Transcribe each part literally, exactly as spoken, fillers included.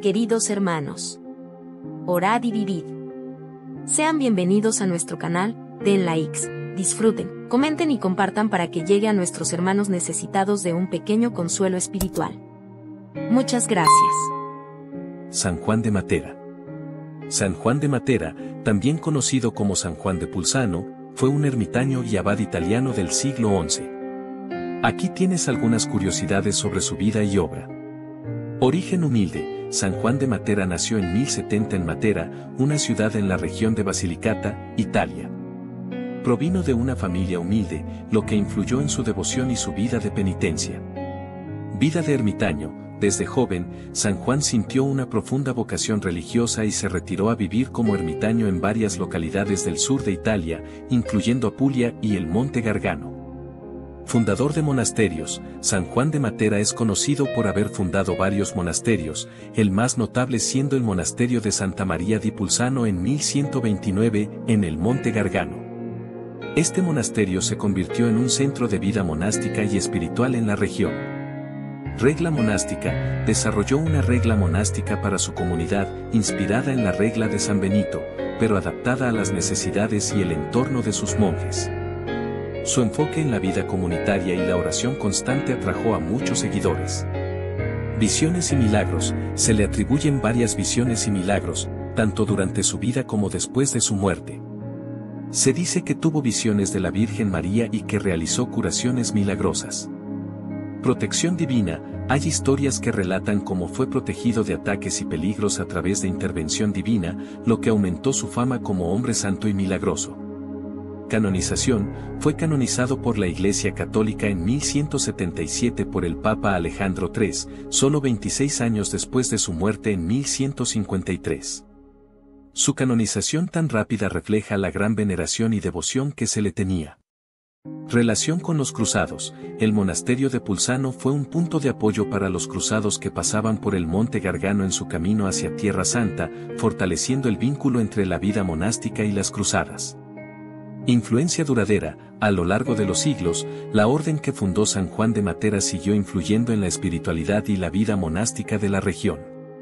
Queridos hermanos, orad y vivid. Sean bienvenidos a nuestro canal, den likes, disfruten, comenten y compartan para que llegue a nuestros hermanos necesitados de un pequeño consuelo espiritual. Muchas gracias. San Juan de Matera. San Juan de Matera, también conocido como San Juan de Pulsano, fue un ermitaño y abad italiano del siglo once. Aquí tienes algunas curiosidades sobre su vida y obra. Origen humilde. San Juan de Matera nació en mil setenta en Matera, una ciudad en la región de Basilicata, Italia. Provino de una familia humilde, lo que influyó en su devoción y su vida de penitencia. Vida de ermitaño. Desde joven, San Juan sintió una profunda vocación religiosa y se retiró a vivir como ermitaño en varias localidades del sur de Italia, incluyendo Apulia y el Monte Gargano. Fundador de monasterios, San Juan de Matera es conocido por haber fundado varios monasterios, el más notable siendo el monasterio de Santa María di Pulsano en mil ciento veintinueve, en el Monte Gargano. Este monasterio se convirtió en un centro de vida monástica y espiritual en la región. Regla monástica. Desarrolló una regla monástica para su comunidad, inspirada en la regla de San Benito, pero adaptada a las necesidades y el entorno de sus monjes. Su enfoque en la vida comunitaria y la oración constante atrajo a muchos seguidores. Visiones y milagros. Se le atribuyen varias visiones y milagros, tanto durante su vida como después de su muerte. Se dice que tuvo visiones de la Virgen María y que realizó curaciones milagrosas. Protección divina. Hay historias que relatan cómo fue protegido de ataques y peligros a través de intervención divina, lo que aumentó su fama como hombre santo y milagroso. Canonización. Fue canonizado por la Iglesia Católica en mil ciento setenta y siete por el Papa Alejandro tercero, solo veintiséis años después de su muerte en mil ciento cincuenta y tres. Su canonización tan rápida refleja la gran veneración y devoción que se le tenía. Relación con los cruzados. El monasterio de Pulsano fue un punto de apoyo para los cruzados que pasaban por el Monte Gargano en su camino hacia Tierra Santa, fortaleciendo el vínculo entre la vida monástica y las cruzadas. Influencia duradera. A lo largo de los siglos, la orden que fundó San Juan de Matera siguió influyendo en la espiritualidad y la vida monástica de la región.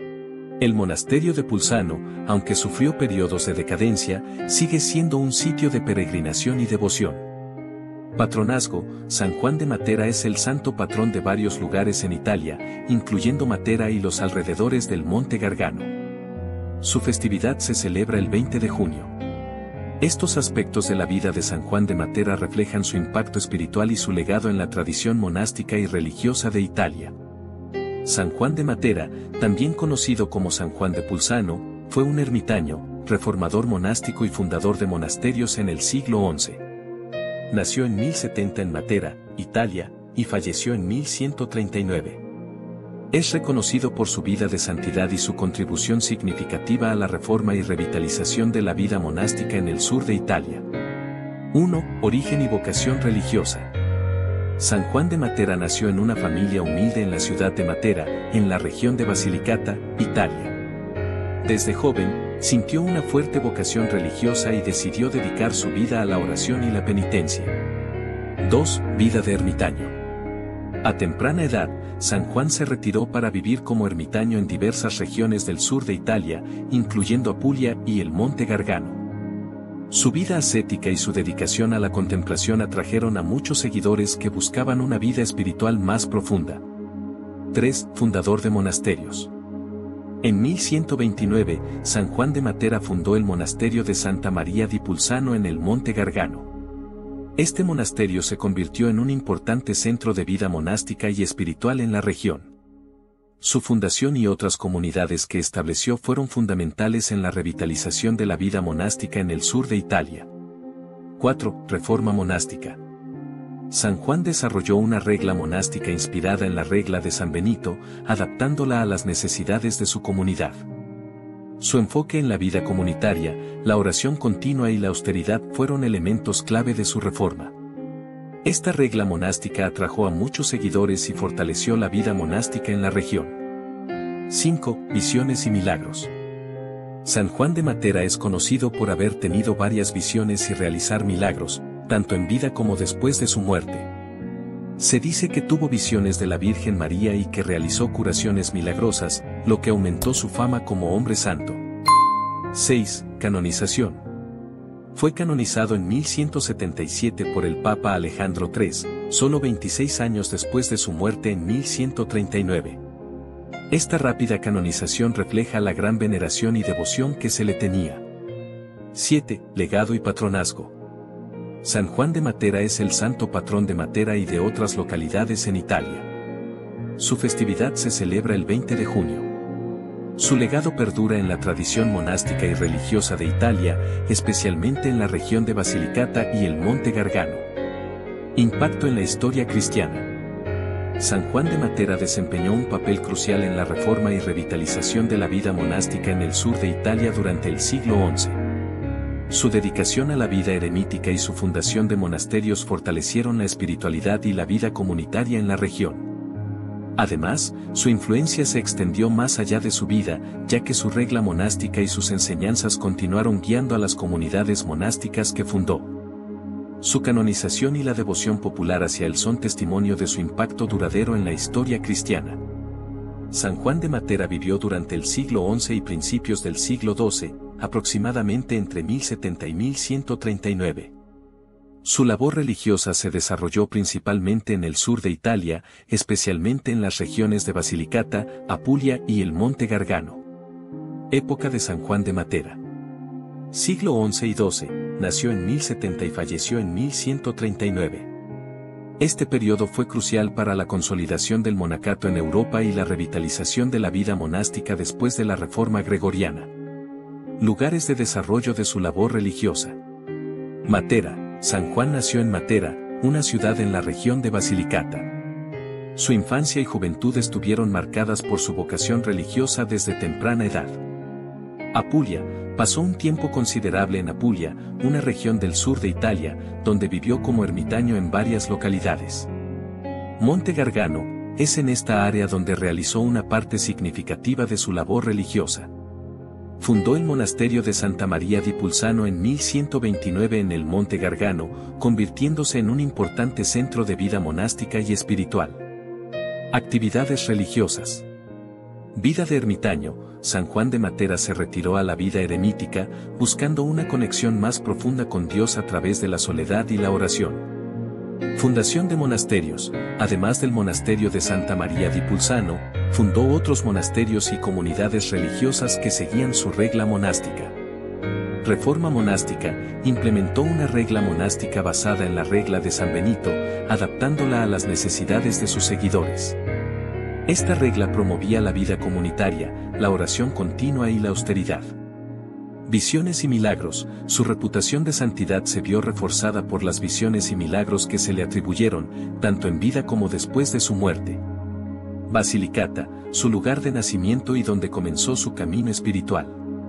El monasterio de Pulsano, aunque sufrió periodos de decadencia, sigue siendo un sitio de peregrinación y devoción. Patronazgo. San Juan de Matera es el santo patrón de varios lugares en Italia, incluyendo Matera y los alrededores del Monte Gargano. Su festividad se celebra el veinte de junio. Estos aspectos de la vida de San Juan de Matera reflejan su impacto espiritual y su legado en la tradición monástica y religiosa de Italia. San Juan de Matera, también conocido como San Juan de Pulsano, fue un ermitaño, reformador monástico y fundador de monasterios en el siglo once. Nació en mil setenta en Matera, Italia, y falleció en mil ciento treinta y nueve. Es reconocido por su vida de santidad y su contribución significativa a la reforma y revitalización de la vida monástica en el sur de Italia. uno. Origen y vocación religiosa. San Juan de Matera nació en una familia humilde en la ciudad de Matera, en la región de Basilicata, Italia. Desde joven, sintió una fuerte vocación religiosa y decidió dedicar su vida a la oración y la penitencia. dos. Vida de ermitaño. A temprana edad, San Juan se retiró para vivir como ermitaño en diversas regiones del sur de Italia, incluyendo Apulia y el Monte Gargano. Su vida ascética y su dedicación a la contemplación atrajeron a muchos seguidores que buscaban una vida espiritual más profunda. tres. Fundador de monasterios. En mil ciento veintinueve, San Juan de Matera fundó el monasterio de Santa María di Pulsano en el Monte Gargano. Este monasterio se convirtió en un importante centro de vida monástica y espiritual en la región. Su fundación y otras comunidades que estableció fueron fundamentales en la revitalización de la vida monástica en el sur de Italia. cuatro. Reforma monástica. San Juan desarrolló una regla monástica inspirada en la regla de San Benito, adaptándola a las necesidades de su comunidad. Su enfoque en la vida comunitaria, la oración continua y la austeridad fueron elementos clave de su reforma. Esta regla monástica atrajo a muchos seguidores y fortaleció la vida monástica en la región. cinco. Visiones y milagros. San Juan de Matera es conocido por haber tenido varias visiones y realizar milagros, tanto en vida como después de su muerte. Se dice que tuvo visiones de la Virgen María y que realizó curaciones milagrosas, lo que aumentó su fama como hombre santo. seis. Canonización. Fue canonizado en mil ciento setenta y siete por el Papa Alejandro tercero, solo veintiséis años después de su muerte en mil ciento treinta y nueve. Esta rápida canonización refleja la gran veneración y devoción que se le tenía. siete. Legado y patronazgo. San Juan de Matera es el santo patrón de Matera y de otras localidades en Italia. Su festividad se celebra el veinte de junio. Su legado perdura en la tradición monástica y religiosa de Italia, especialmente en la región de Basilicata y el Monte Gargano. Impacto en la historia cristiana. San Juan de Matera desempeñó un papel crucial en la reforma y revitalización de la vida monástica en el sur de Italia durante el siglo once. Su dedicación a la vida eremítica y su fundación de monasterios fortalecieron la espiritualidad y la vida comunitaria en la región. Además, su influencia se extendió más allá de su vida, ya que su regla monástica y sus enseñanzas continuaron guiando a las comunidades monásticas que fundó. Su canonización y la devoción popular hacia él son testimonio de su impacto duradero en la historia cristiana. San Juan de Matera vivió durante el siglo once y principios del siglo doce, aproximadamente entre mil setenta y mil ciento treinta y nueve. Su labor religiosa se desarrolló principalmente en el sur de Italia, especialmente en las regiones de Basilicata, Apulia y el Monte Gargano. Época de San Juan de Matera. Siglo once y doce, nació en mil setenta y falleció en mil ciento treinta y nueve. Este periodo fue crucial para la consolidación del monacato en Europa y la revitalización de la vida monástica después de la Reforma Gregoriana. Lugares de desarrollo de su labor religiosa. Matera. San Juan nació en Matera, una ciudad en la región de Basilicata. Su infancia y juventud estuvieron marcadas por su vocación religiosa desde temprana edad. Apulia. Pasó un tiempo considerable en Apulia, una región del sur de Italia, donde vivió como ermitaño en varias localidades. Monte Gargano. Es en esta área donde realizó una parte significativa de su labor religiosa. Fundó el monasterio de Santa María di Pulsano en mil ciento veintinueve en el Monte Gargano, convirtiéndose en un importante centro de vida monástica y espiritual. Actividades religiosas. Vida de ermitaño. San Juan de Matera se retiró a la vida eremítica, buscando una conexión más profunda con Dios a través de la soledad y la oración. Fundación de monasterios. Además del monasterio de Santa María di Pulsano, fundó otros monasterios y comunidades religiosas que seguían su regla monástica. Reforma monástica. Implementó una regla monástica basada en la regla de San Benito, adaptándola a las necesidades de sus seguidores. Esta regla promovía la vida comunitaria, la oración continua y la austeridad. Visiones y milagros. Su reputación de santidad se vio reforzada por las visiones y milagros que se le atribuyeron, tanto en vida como después de su muerte. Basilicata, su lugar de nacimiento y donde comenzó su camino espiritual.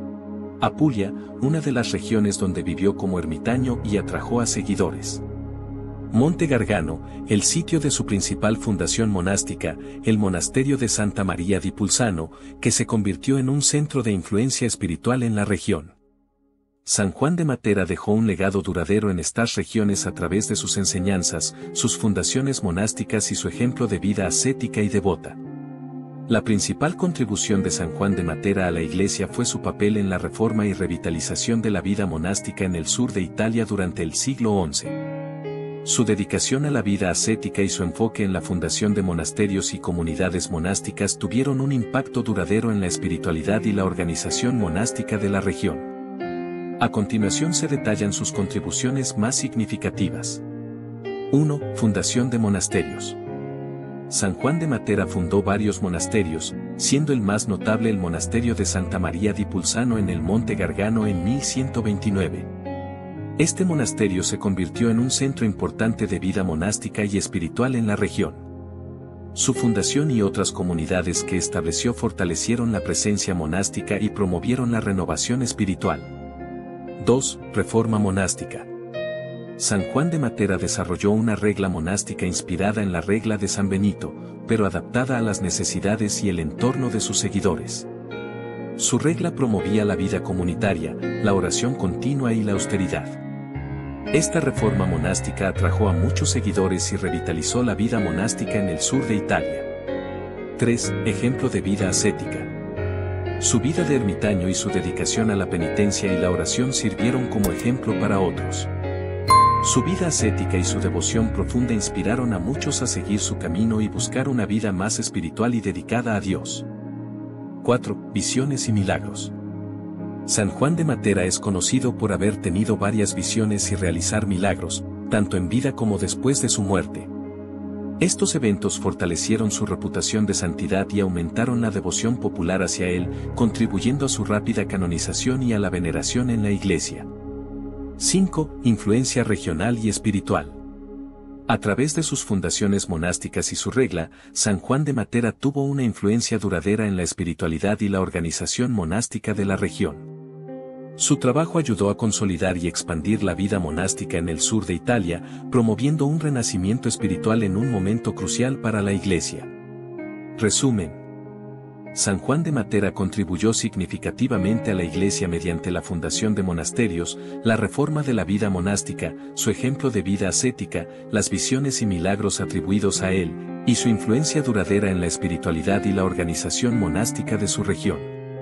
Apulia, una de las regiones donde vivió como ermitaño y atrajo a seguidores. Monte Gargano, el sitio de su principal fundación monástica, el monasterio de Santa María di Pulsano, que se convirtió en un centro de influencia espiritual en la región. San Juan de Matera dejó un legado duradero en estas regiones a través de sus enseñanzas, sus fundaciones monásticas y su ejemplo de vida ascética y devota. La principal contribución de San Juan de Matera a la Iglesia fue su papel en la reforma y revitalización de la vida monástica en el sur de Italia durante el siglo once. Su dedicación a la vida ascética y su enfoque en la fundación de monasterios y comunidades monásticas tuvieron un impacto duradero en la espiritualidad y la organización monástica de la región. A continuación se detallan sus contribuciones más significativas. uno. Fundación de monasterios. San Juan de Matera fundó varios monasterios, siendo el más notable el monasterio de Santa María di Pulsano en el Monte Gargano en mil ciento veintinueve. Este monasterio se convirtió en un centro importante de vida monástica y espiritual en la región. Su fundación y otras comunidades que estableció fortalecieron la presencia monástica y promovieron la renovación espiritual. dos. Reforma monástica. San Juan de Matera desarrolló una regla monástica inspirada en la regla de San Benito, pero adaptada a las necesidades y el entorno de sus seguidores. Su regla promovía la vida comunitaria, la oración continua y la austeridad. Esta reforma monástica atrajo a muchos seguidores y revitalizó la vida monástica en el sur de Italia. tres. Ejemplo de vida ascética. Su vida de ermitaño y su dedicación a la penitencia y la oración sirvieron como ejemplo para otros. Su vida ascética y su devoción profunda inspiraron a muchos a seguir su camino y buscar una vida más espiritual y dedicada a Dios. cuatro. Visiones y milagros. San Juan de Matera es conocido por haber tenido varias visiones y realizar milagros, tanto en vida como después de su muerte. Estos eventos fortalecieron su reputación de santidad y aumentaron la devoción popular hacia él, contribuyendo a su rápida canonización y a la veneración en la Iglesia. cinco. Influencia regional y espiritual. A través de sus fundaciones monásticas y su regla, San Juan de Matera tuvo una influencia duradera en la espiritualidad y la organización monástica de la región. Su trabajo ayudó a consolidar y expandir la vida monástica en el sur de Italia, promoviendo un renacimiento espiritual en un momento crucial para la Iglesia. Resumen. San Juan de Matera contribuyó significativamente a la Iglesia mediante la fundación de monasterios, la reforma de la vida monástica, su ejemplo de vida ascética, las visiones y milagros atribuidos a él, y su influencia duradera en la espiritualidad y la organización monástica de su región.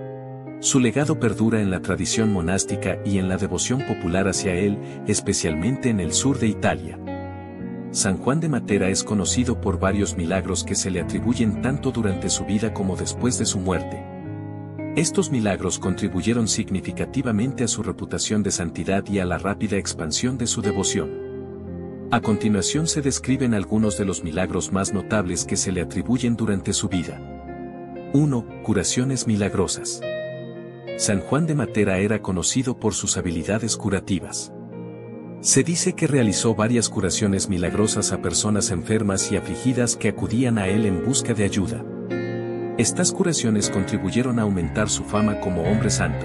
Su legado perdura en la tradición monástica y en la devoción popular hacia él, especialmente en el sur de Italia. San Juan de Matera es conocido por varios milagros que se le atribuyen tanto durante su vida como después de su muerte. Estos milagros contribuyeron significativamente a su reputación de santidad y a la rápida expansión de su devoción. A continuación se describen algunos de los milagros más notables que se le atribuyen durante su vida. uno. Curaciones milagrosas. San Juan de Matera era conocido por sus habilidades curativas. Se dice que realizó varias curaciones milagrosas a personas enfermas y afligidas que acudían a él en busca de ayuda. Estas curaciones contribuyeron a aumentar su fama como hombre santo.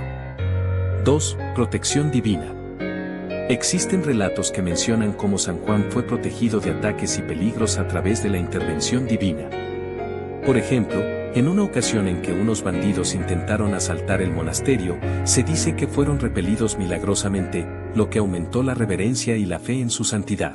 dos. Protección divina. Existen relatos que mencionan cómo San Juan fue protegido de ataques y peligros a través de la intervención divina. Por ejemplo, en una ocasión en que unos bandidos intentaron asaltar el monasterio, se dice que fueron repelidos milagrosamente, lo que aumentó la reverencia y la fe en su santidad.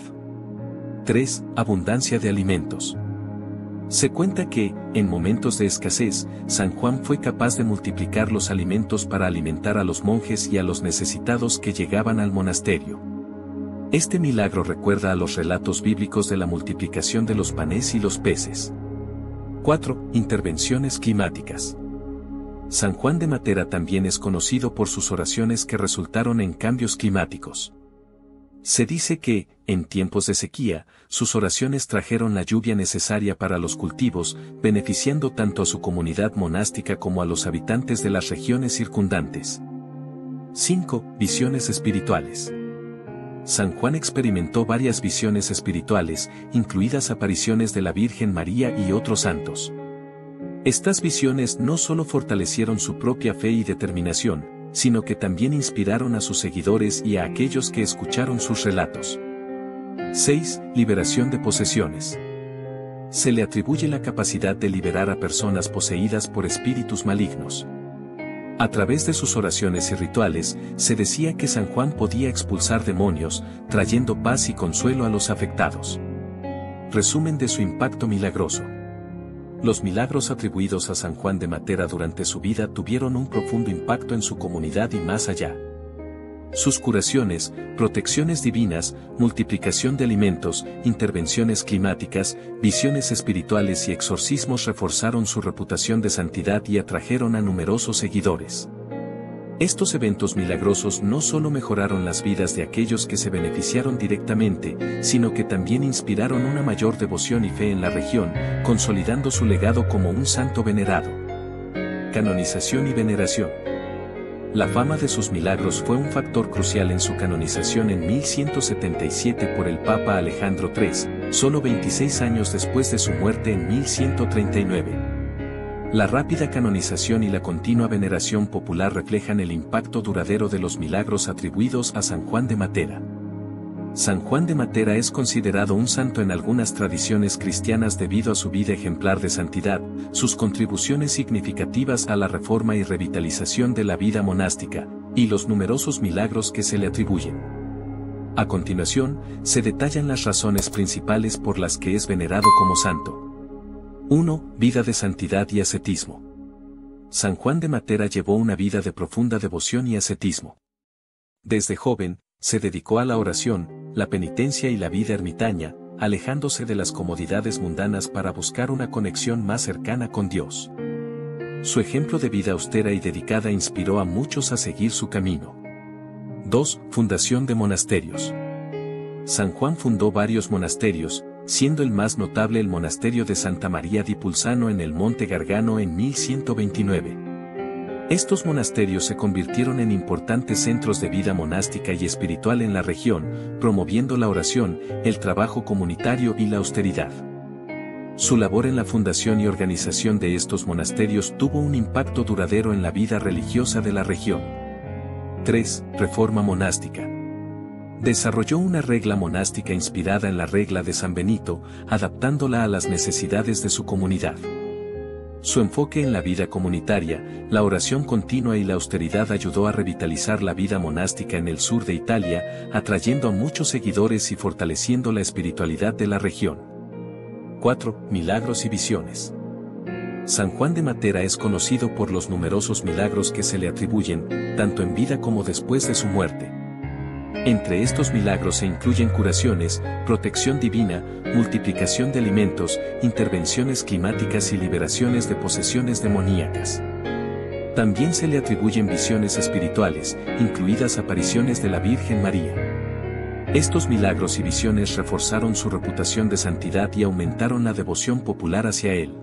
tres. Abundancia de alimentos. Se cuenta que, en momentos de escasez, San Juan fue capaz de multiplicar los alimentos para alimentar a los monjes y a los necesitados que llegaban al monasterio. Este milagro recuerda a los relatos bíblicos de la multiplicación de los panes y los peces. cuatro. Intervenciones climáticas. San Juan de Matera también es conocido por sus oraciones que resultaron en cambios climáticos. Se dice que, en tiempos de sequía, sus oraciones trajeron la lluvia necesaria para los cultivos, beneficiando tanto a su comunidad monástica como a los habitantes de las regiones circundantes. cinco. Visiones espirituales. San Juan experimentó varias visiones espirituales, incluidas apariciones de la Virgen María y otros santos. Estas visiones no solo fortalecieron su propia fe y determinación, sino que también inspiraron a sus seguidores y a aquellos que escucharon sus relatos. seis. Liberación de posesiones. Se le atribuye la capacidad de liberar a personas poseídas por espíritus malignos. A través de sus oraciones y rituales, se decía que San Juan podía expulsar demonios, trayendo paz y consuelo a los afectados. Resumen de su impacto milagroso. Los milagros atribuidos a San Juan de Matera durante su vida tuvieron un profundo impacto en su comunidad y más allá. Sus curaciones, protecciones divinas, multiplicación de alimentos, intervenciones climáticas, visiones espirituales y exorcismos reforzaron su reputación de santidad y atrajeron a numerosos seguidores. Estos eventos milagrosos no solo mejoraron las vidas de aquellos que se beneficiaron directamente, sino que también inspiraron una mayor devoción y fe en la región, consolidando su legado como un santo venerado. Canonización y veneración. La fama de sus milagros fue un factor crucial en su canonización en mil ciento setenta y siete por el Papa Alejandro tercero, solo veintiséis años después de su muerte en mil ciento treinta y nueve. La rápida canonización y la continua veneración popular reflejan el impacto duradero de los milagros atribuidos a San Juan de Matera. San Juan de Matera es considerado un santo en algunas tradiciones cristianas debido a su vida ejemplar de santidad, sus contribuciones significativas a la reforma y revitalización de la vida monástica, y los numerosos milagros que se le atribuyen. A continuación, se detallan las razones principales por las que es venerado como santo. uno. Vida de santidad y ascetismo. San Juan de Matera llevó una vida de profunda devoción y ascetismo. Desde joven, se dedicó a la oración, la penitencia y la vida ermitaña, alejándose de las comodidades mundanas para buscar una conexión más cercana con Dios. Su ejemplo de vida austera y dedicada inspiró a muchos a seguir su camino. dos. Fundación de monasterios. San Juan fundó varios monasterios, siendo el más notable el monasterio de Santa María di Pulsano en el Monte Gargano en mil ciento veintinueve. Estos monasterios se convirtieron en importantes centros de vida monástica y espiritual en la región, promoviendo la oración, el trabajo comunitario y la austeridad. Su labor en la fundación y organización de estos monasterios tuvo un impacto duradero en la vida religiosa de la región. tres. Reforma monástica. Desarrolló una regla monástica inspirada en la regla de San Benito, adaptándola a las necesidades de su comunidad. Su enfoque en la vida comunitaria, la oración continua y la austeridad ayudó a revitalizar la vida monástica en el sur de Italia, atrayendo a muchos seguidores y fortaleciendo la espiritualidad de la región. cuatro. Milagros y visiones. San Juan de Matera es conocido por los numerosos milagros que se le atribuyen, tanto en vida como después de su muerte. Entre estos milagros se incluyen curaciones, protección divina, multiplicación de alimentos, intervenciones climáticas y liberaciones de posesiones demoníacas. También se le atribuyen visiones espirituales, incluidas apariciones de la Virgen María. Estos milagros y visiones reforzaron su reputación de santidad y aumentaron la devoción popular hacia él.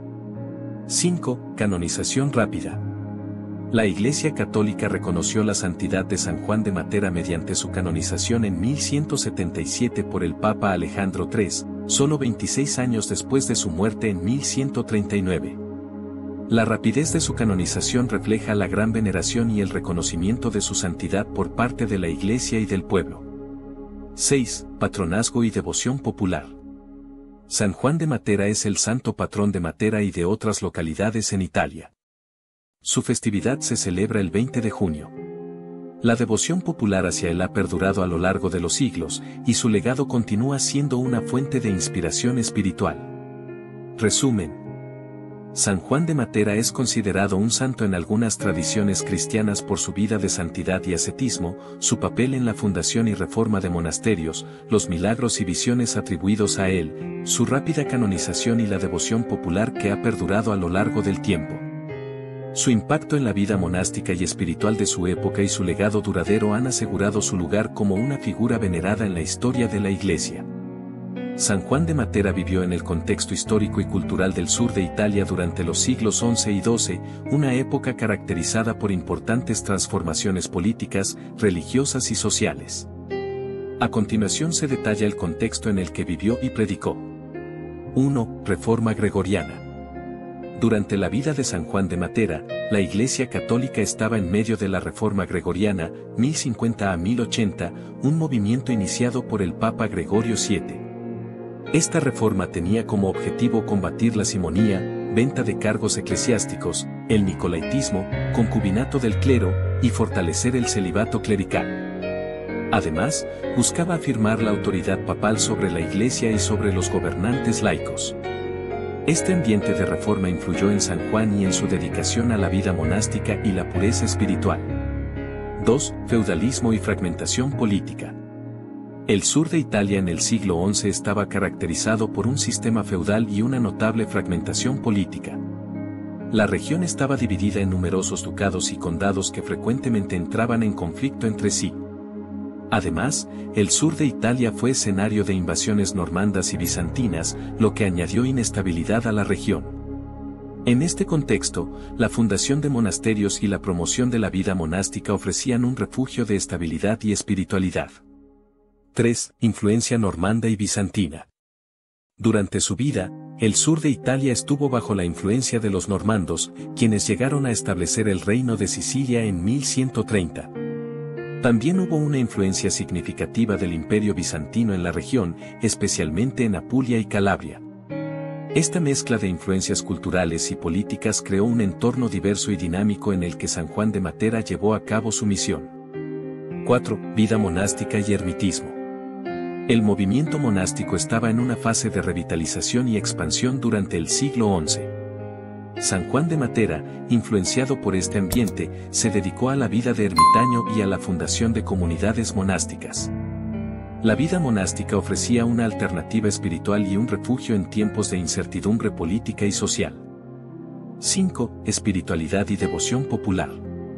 cinco. Canonización rápida. La Iglesia Católica reconoció la santidad de San Juan de Matera mediante su canonización en mil ciento setenta y siete por el Papa Alejandro tercero, solo veintiséis años después de su muerte en mil ciento treinta y nueve. La rapidez de su canonización refleja la gran veneración y el reconocimiento de su santidad por parte de la Iglesia y del pueblo. seis. Patronazgo y devoción popular. San Juan de Matera es el santo patrón de Matera y de otras localidades en Italia. Su festividad se celebra el veinte de junio. La devoción popular hacia él ha perdurado a lo largo de los siglos, y su legado continúa siendo una fuente de inspiración espiritual. Resumen. San Juan de Matera es considerado un santo en algunas tradiciones cristianas por su vida de santidad y ascetismo, su papel en la fundación y reforma de monasterios, los milagros y visiones atribuidos a él, su rápida canonización y la devoción popular que ha perdurado a lo largo del tiempo. Su impacto en la vida monástica y espiritual de su época y su legado duradero han asegurado su lugar como una figura venerada en la historia de la Iglesia. San Juan de Matera vivió en el contexto histórico y cultural del sur de Italia durante los siglos once y doce, una época caracterizada por importantes transformaciones políticas, religiosas y sociales. A continuación se detalla el contexto en el que vivió y predicó. uno. Reforma gregoriana. Durante la vida de San Juan de Matera, la Iglesia Católica estaba en medio de la Reforma Gregoriana, mil cincuenta a mil ochenta, un movimiento iniciado por el Papa Gregorio séptimo. Esta reforma tenía como objetivo combatir la simonía, venta de cargos eclesiásticos, el nicolaitismo, concubinato del clero, y fortalecer el celibato clerical. Además, buscaba afirmar la autoridad papal sobre la Iglesia y sobre los gobernantes laicos. Este ambiente de reforma influyó en San Juan y en su dedicación a la vida monástica y la pureza espiritual. dos. Feudalismo y fragmentación política. El sur de Italia en el siglo once estaba caracterizado por un sistema feudal y una notable fragmentación política. La región estaba dividida en numerosos ducados y condados que frecuentemente entraban en conflicto entre sí. Además, el sur de Italia fue escenario de invasiones normandas y bizantinas, lo que añadió inestabilidad a la región. En este contexto, la fundación de monasterios y la promoción de la vida monástica ofrecían un refugio de estabilidad y espiritualidad. tres. Influencia normanda y bizantina. Durante su vida, el sur de Italia estuvo bajo la influencia de los normandos, quienes llegaron a establecer el reino de Sicilia en mil ciento treinta. También hubo una influencia significativa del Imperio bizantino en la región, especialmente en Apulia y Calabria. Esta mezcla de influencias culturales y políticas creó un entorno diverso y dinámico en el que San Juan de Matera llevó a cabo su misión. cuatro. Vida monástica y ermitismo. El movimiento monástico estaba en una fase de revitalización y expansión durante el siglo once. San Juan de Matera, influenciado por este ambiente, se dedicó a la vida de ermitaño y a la fundación de comunidades monásticas. La vida monástica ofrecía una alternativa espiritual y un refugio en tiempos de incertidumbre política y social. cinco. Espiritualidad y devoción popular.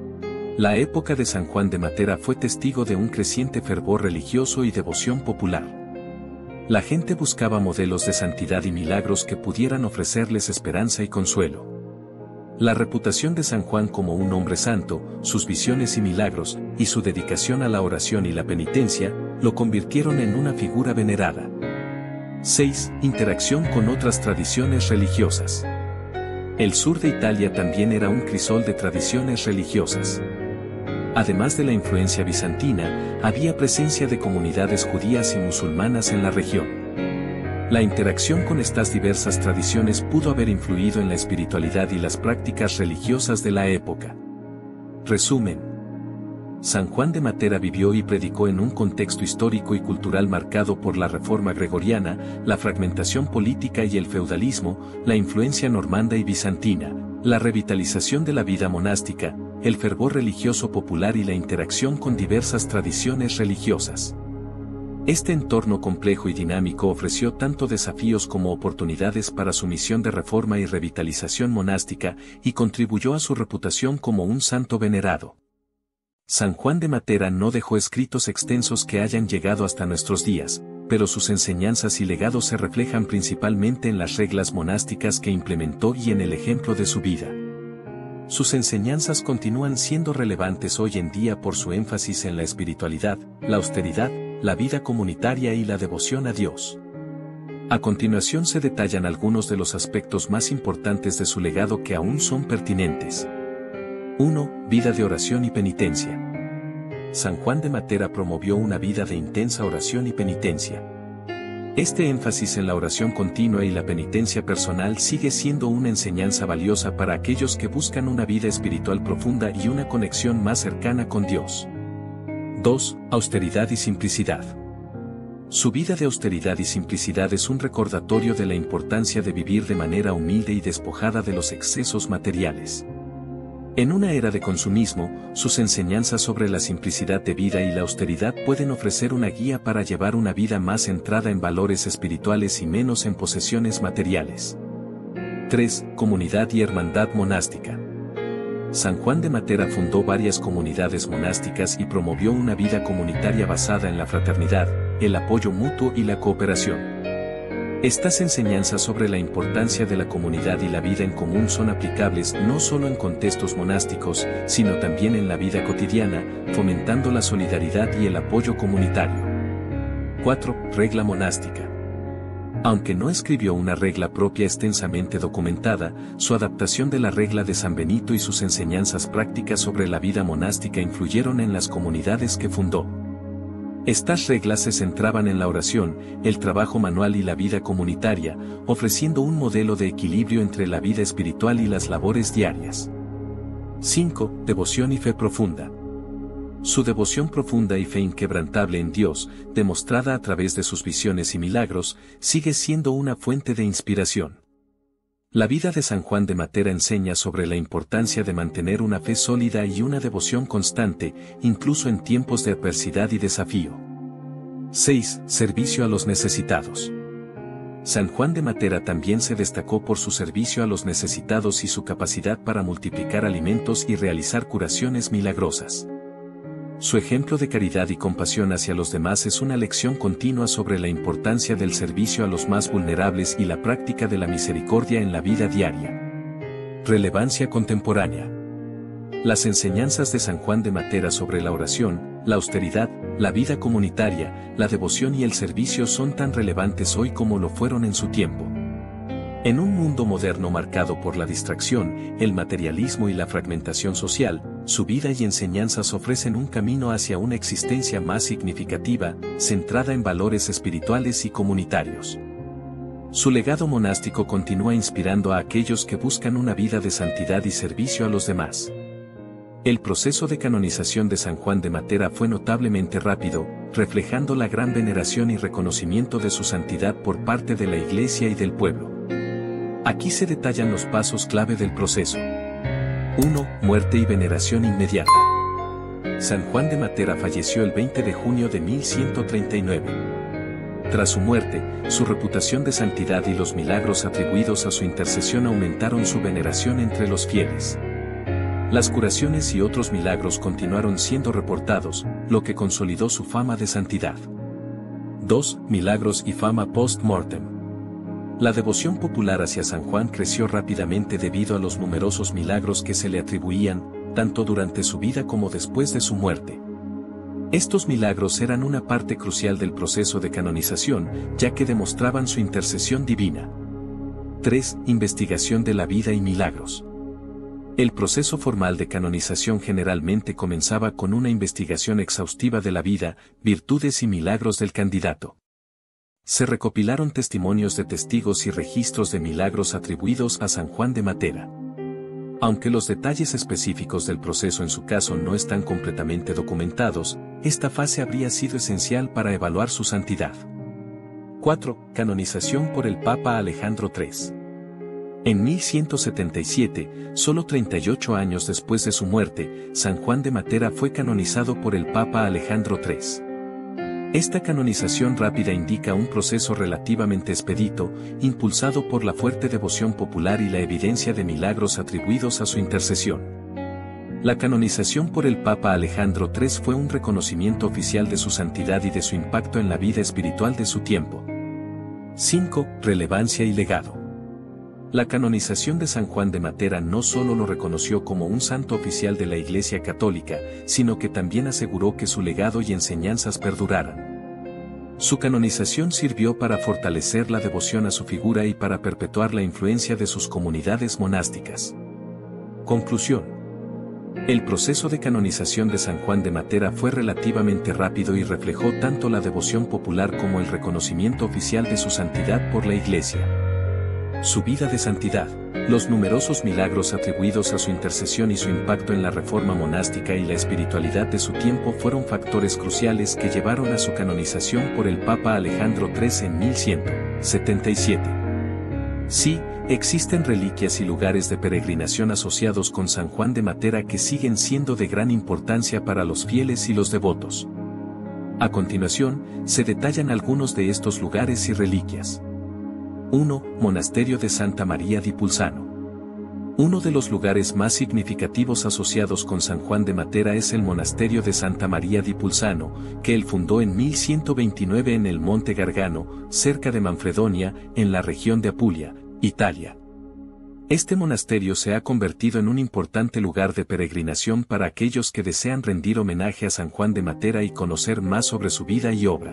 La época de San Juan de Matera fue testigo de un creciente fervor religioso y devoción popular. La gente buscaba modelos de santidad y milagros que pudieran ofrecerles esperanza y consuelo. La reputación de San Juan como un hombre santo, sus visiones y milagros, y su dedicación a la oración y la penitencia, lo convirtieron en una figura venerada. seis. Interacción con otras tradiciones religiosas. El sur de Italia también era un crisol de tradiciones religiosas. Además de la influencia bizantina, había presencia de comunidades judías y musulmanas en la región. La interacción con estas diversas tradiciones pudo haber influido en la espiritualidad y las prácticas religiosas de la época. Resumen. San Juan de Matera vivió y predicó en un contexto histórico y cultural marcado por la Reforma Gregoriana, la fragmentación política y el feudalismo, la influencia normanda y bizantina, la revitalización de la vida monástica, el fervor religioso popular y la interacción con diversas tradiciones religiosas. Este entorno complejo y dinámico ofreció tanto desafíos como oportunidades para su misión de reforma y revitalización monástica, y contribuyó a su reputación como un santo venerado. San Juan de Matera no dejó escritos extensos que hayan llegado hasta nuestros días, pero sus enseñanzas y legados se reflejan principalmente en las reglas monásticas que implementó y en el ejemplo de su vida. Sus enseñanzas continúan siendo relevantes hoy en día por su énfasis en la espiritualidad, la austeridad, la vida comunitaria y la devoción a Dios. A continuación se detallan algunos de los aspectos más importantes de su legado que aún son pertinentes. uno. Vida de oración y penitencia. San Juan de Matera promovió una vida de intensa oración y penitencia. Este énfasis en la oración continua y la penitencia personal sigue siendo una enseñanza valiosa para aquellos que buscan una vida espiritual profunda y una conexión más cercana con Dios. dos. Austeridad y simplicidad. Su vida de austeridad y simplicidad es un recordatorio de la importancia de vivir de manera humilde y despojada de los excesos materiales. En una era de consumismo, sus enseñanzas sobre la simplicidad de vida y la austeridad pueden ofrecer una guía para llevar una vida más centrada en valores espirituales y menos en posesiones materiales. tres. Comunidad y hermandad monástica. San Juan de Matera fundó varias comunidades monásticas y promovió una vida comunitaria basada en la fraternidad, el apoyo mutuo y la cooperación. Estas enseñanzas sobre la importancia de la comunidad y la vida en común son aplicables no solo en contextos monásticos, sino también en la vida cotidiana, fomentando la solidaridad y el apoyo comunitario. cuatro. Regla monástica. Aunque no escribió una regla propia extensamente documentada, su adaptación de la regla de San Benito y sus enseñanzas prácticas sobre la vida monástica influyeron en las comunidades que fundó. Estas reglas se centraban en la oración, el trabajo manual y la vida comunitaria, ofreciendo un modelo de equilibrio entre la vida espiritual y las labores diarias. cinco. Devoción y fe profunda. Su devoción profunda y fe inquebrantable en Dios, demostrada a través de sus visiones y milagros, sigue siendo una fuente de inspiración. La vida de San Juan de Matera enseña sobre la importancia de mantener una fe sólida y una devoción constante, incluso en tiempos de adversidad y desafío. seis. Servicio a los necesitados. San Juan de Matera también se destacó por su servicio a los necesitados y su capacidad para multiplicar alimentos y realizar curaciones milagrosas. Su ejemplo de caridad y compasión hacia los demás es una lección continua sobre la importancia del servicio a los más vulnerables y la práctica de la misericordia en la vida diaria. Relevancia contemporánea. Las enseñanzas de San Juan de Matera sobre la oración, la austeridad, la vida comunitaria, la devoción y el servicio son tan relevantes hoy como lo fueron en su tiempo. En un mundo moderno marcado por la distracción, el materialismo y la fragmentación social, su vida y enseñanzas ofrecen un camino hacia una existencia más significativa, centrada en valores espirituales y comunitarios. Su legado monástico continúa inspirando a aquellos que buscan una vida de santidad y servicio a los demás. El proceso de canonización de San Juan de Matera fue notablemente rápido, reflejando la gran veneración y reconocimiento de su santidad por parte de la Iglesia y del pueblo. Aquí se detallan los pasos clave del proceso. uno. Muerte y veneración inmediata. San Juan de Matera falleció el veinte de junio de mil ciento treinta y nueve. Tras su muerte, su reputación de santidad y los milagros atribuidos a su intercesión aumentaron su veneración entre los fieles. Las curaciones y otros milagros continuaron siendo reportados, lo que consolidó su fama de santidad. dos. Milagros y fama post-mortem. La devoción popular hacia San Juan creció rápidamente debido a los numerosos milagros que se le atribuían, tanto durante su vida como después de su muerte. Estos milagros eran una parte crucial del proceso de canonización, ya que demostraban su intercesión divina. tres. Investigación de la vida y milagros. El proceso formal de canonización generalmente comenzaba con una investigación exhaustiva de la vida, virtudes y milagros del candidato. Se recopilaron testimonios de testigos y registros de milagros atribuidos a San Juan de Matera. Aunque los detalles específicos del proceso en su caso no están completamente documentados, esta fase habría sido esencial para evaluar su santidad. cuatro. Canonización por el Papa Alejandro tercero. En mil ciento setenta y siete, solo treinta y ocho años después de su muerte, San Juan de Matera fue canonizado por el Papa Alejandro tercero. Esta canonización rápida indica un proceso relativamente expedito, impulsado por la fuerte devoción popular y la evidencia de milagros atribuidos a su intercesión. La canonización por el Papa Alejandro tercero fue un reconocimiento oficial de su santidad y de su impacto en la vida espiritual de su tiempo. cinco. Relevancia y legado. La canonización de San Juan de Matera no solo lo reconoció como un santo oficial de la Iglesia Católica, sino que también aseguró que su legado y enseñanzas perduraran. Su canonización sirvió para fortalecer la devoción a su figura y para perpetuar la influencia de sus comunidades monásticas. Conclusión. El proceso de canonización de San Juan de Matera fue relativamente rápido y reflejó tanto la devoción popular como el reconocimiento oficial de su santidad por la Iglesia. Su vida de santidad, los numerosos milagros atribuidos a su intercesión y su impacto en la reforma monástica y la espiritualidad de su tiempo fueron factores cruciales que llevaron a su canonización por el Papa Alejandro tercero en mil ciento setenta y siete. Sí, existen reliquias y lugares de peregrinación asociados con San Juan de Matera que siguen siendo de gran importancia para los fieles y los devotos. A continuación, se detallan algunos de estos lugares y reliquias. uno. Monasterio de Santa María di Pulsano. Uno de los lugares más significativos asociados con San Juan de Matera es el Monasterio de Santa María di Pulsano, que él fundó en mil ciento veintinueve en el Monte Gargano, cerca de Manfredonia, en la región de Apulia, Italia. Este monasterio se ha convertido en un importante lugar de peregrinación para aquellos que desean rendir homenaje a San Juan de Matera y conocer más sobre su vida y obra.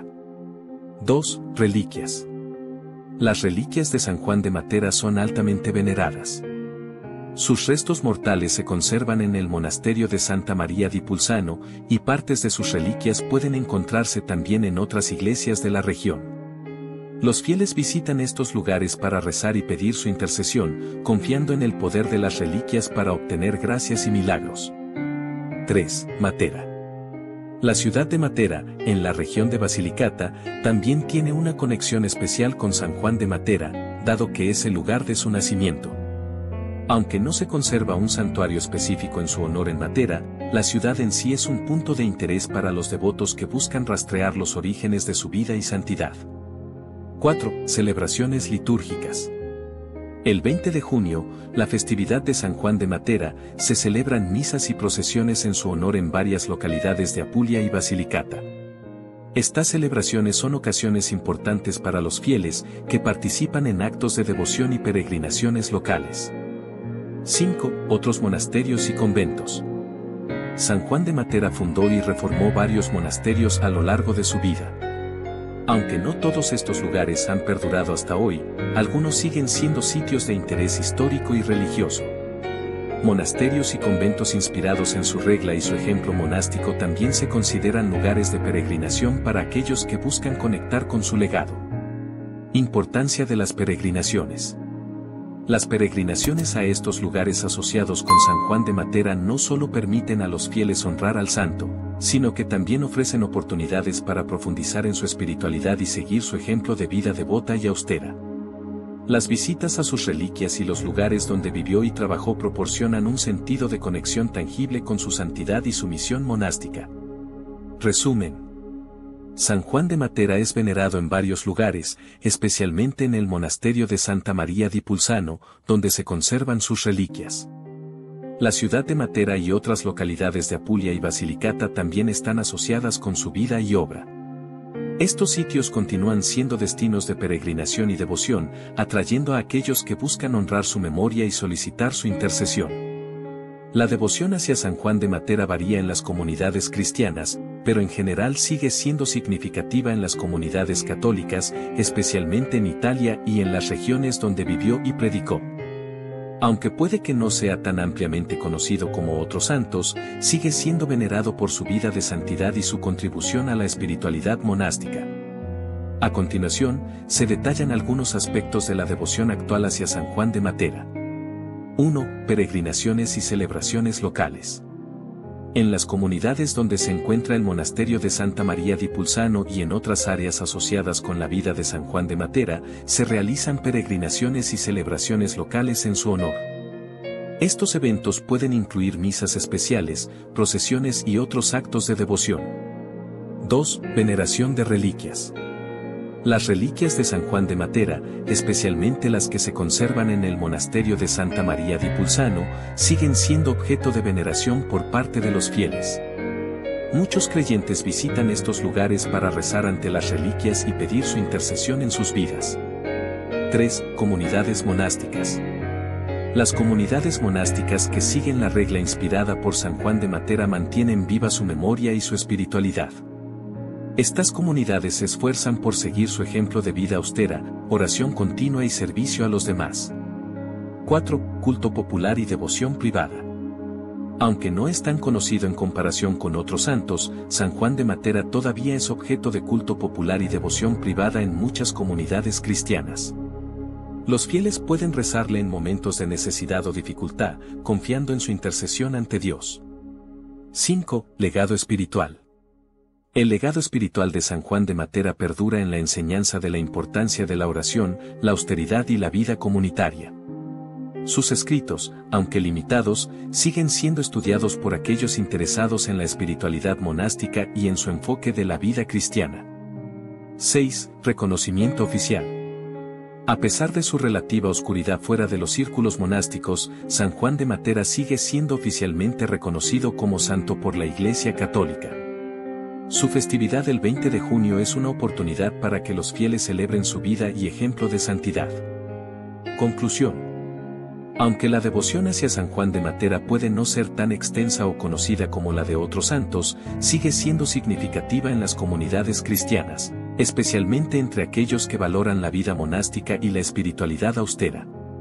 dos. Reliquias. Las reliquias de San Juan de Matera son altamente veneradas. Sus restos mortales se conservan en el monasterio de Santa María di Pulsano, y partes de sus reliquias pueden encontrarse también en otras iglesias de la región. Los fieles visitan estos lugares para rezar y pedir su intercesión, confiando en el poder de las reliquias para obtener gracias y milagros. tres. Matera. La ciudad de Matera, en la región de Basilicata, también tiene una conexión especial con San Juan de Matera, dado que es el lugar de su nacimiento. Aunque no se conserva un santuario específico en su honor en Matera, la ciudad en sí es un punto de interés para los devotos que buscan rastrear los orígenes de su vida y santidad. cuatro. Celebraciones litúrgicas. El veinte de junio, la festividad de San Juan de Matera, se celebran misas y procesiones en su honor en varias localidades de Apulia y Basilicata. Estas celebraciones son ocasiones importantes para los fieles, que participan en actos de devoción y peregrinaciones locales. cinco. Otros monasterios y conventos. San Juan de Matera fundó y reformó varios monasterios a lo largo de su vida. Aunque no todos estos lugares han perdurado hasta hoy, algunos siguen siendo sitios de interés histórico y religioso. Monasterios y conventos inspirados en su regla y su ejemplo monástico también se consideran lugares de peregrinación para aquellos que buscan conectar con su legado. Importancia de las peregrinaciones. Las peregrinaciones a estos lugares asociados con San Juan de Matera no solo permiten a los fieles honrar al santo, sino que también ofrecen oportunidades para profundizar en su espiritualidad y seguir su ejemplo de vida devota y austera. Las visitas a sus reliquias y los lugares donde vivió y trabajó proporcionan un sentido de conexión tangible con su santidad y su misión monástica. Resumen. San Juan de Matera es venerado en varios lugares, especialmente en el monasterio de Santa María di Pulsano, donde se conservan sus reliquias. La ciudad de Matera y otras localidades de Apulia y Basilicata también están asociadas con su vida y obra. Estos sitios continúan siendo destinos de peregrinación y devoción, atrayendo a aquellos que buscan honrar su memoria y solicitar su intercesión. La devoción hacia San Juan de Matera varía en las comunidades cristianas, pero en general sigue siendo significativa en las comunidades católicas, especialmente en Italia y en las regiones donde vivió y predicó. Aunque puede que no sea tan ampliamente conocido como otros santos, sigue siendo venerado por su vida de santidad y su contribución a la espiritualidad monástica. A continuación, se detallan algunos aspectos de la devoción actual hacia San Juan de Matera. uno. Peregrinaciones y celebraciones locales. En las comunidades donde se encuentra el monasterio de Santa María di Pulsano y en otras áreas asociadas con la vida de San Juan de Matera, se realizan peregrinaciones y celebraciones locales en su honor. Estos eventos pueden incluir misas especiales, procesiones y otros actos de devoción. dos. Veneración de reliquias. Las reliquias de San Juan de Matera, especialmente las que se conservan en el monasterio de Santa María di Pulsano, siguen siendo objeto de veneración por parte de los fieles. Muchos creyentes visitan estos lugares para rezar ante las reliquias y pedir su intercesión en sus vidas. tres. Comunidades monásticas. Las comunidades monásticas que siguen la regla inspirada por San Juan de Matera mantienen viva su memoria y su espiritualidad. Estas comunidades se esfuerzan por seguir su ejemplo de vida austera, oración continua y servicio a los demás. cuatro. Culto popular y devoción privada. Aunque no es tan conocido en comparación con otros santos, San Juan de Matera todavía es objeto de culto popular y devoción privada en muchas comunidades cristianas. Los fieles pueden rezarle en momentos de necesidad o dificultad, confiando en su intercesión ante Dios. cinco. Legado espiritual. El legado espiritual de San Juan de Matera perdura en la enseñanza de la importancia de la oración, la austeridad y la vida comunitaria. Sus escritos, aunque limitados, siguen siendo estudiados por aquellos interesados en la espiritualidad monástica y en su enfoque de la vida cristiana. seis. Reconocimiento oficial. A pesar de su relativa oscuridad fuera de los círculos monásticos, San Juan de Matera sigue siendo oficialmente reconocido como santo por la Iglesia Católica. Su festividad del veinte de junio es una oportunidad para que los fieles celebren su vida y ejemplo de santidad. Conclusión. Aunque la devoción hacia San Juan de Matera puede no ser tan extensa o conocida como la de otros santos, sigue siendo significativa en las comunidades cristianas, especialmente entre aquellos que valoran la vida monástica y la espiritualidad austera.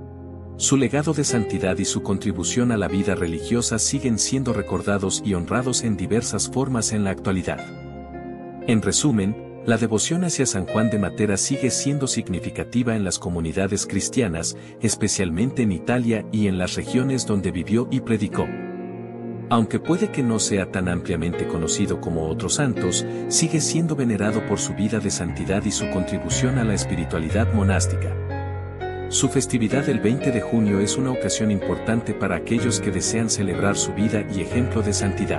Su legado de santidad y su contribución a la vida religiosa siguen siendo recordados y honrados en diversas formas en la actualidad. En resumen, la devoción hacia San Juan de Matera sigue siendo significativa en las comunidades cristianas, especialmente en Italia y en las regiones donde vivió y predicó. Aunque puede que no sea tan ampliamente conocido como otros santos, sigue siendo venerado por su vida de santidad y su contribución a la espiritualidad monástica. Su festividad del veinte de junio es una ocasión importante para aquellos que desean celebrar su vida y ejemplo de santidad.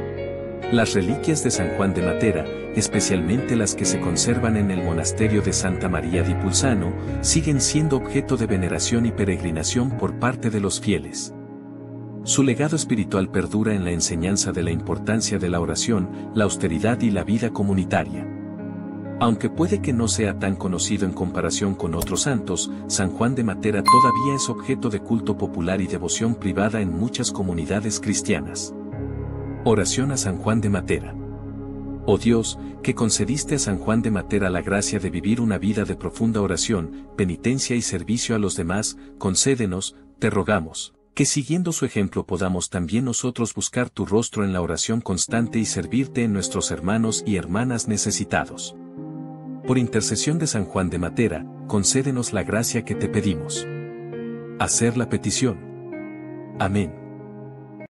Las reliquias de San Juan de Matera, especialmente las que se conservan en el monasterio de Santa María di Pulsano, siguen siendo objeto de veneración y peregrinación por parte de los fieles. Su legado espiritual perdura en la enseñanza de la importancia de la oración, la austeridad y la vida comunitaria. Aunque puede que no sea tan conocido en comparación con otros santos, San Juan de Matera todavía es objeto de culto popular y devoción privada en muchas comunidades cristianas. Oración a San Juan de Matera. Oh Dios, que concediste a San Juan de Matera la gracia de vivir una vida de profunda oración, penitencia y servicio a los demás, concédenos, te rogamos, que siguiendo su ejemplo podamos también nosotros buscar tu rostro en la oración constante y servirte en nuestros hermanos y hermanas necesitados. Por intercesión de San Juan de Matera, concédenos la gracia que te pedimos. Hacer la petición. Amén.